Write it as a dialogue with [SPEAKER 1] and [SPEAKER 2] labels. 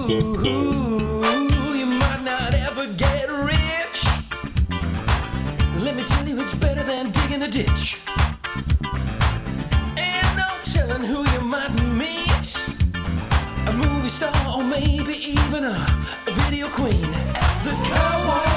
[SPEAKER 1] you might not ever get rich. Let me tell you, it's better than digging a ditch. Ain't no telling who you might meet. A movie star or maybe even a video queen at the cowboy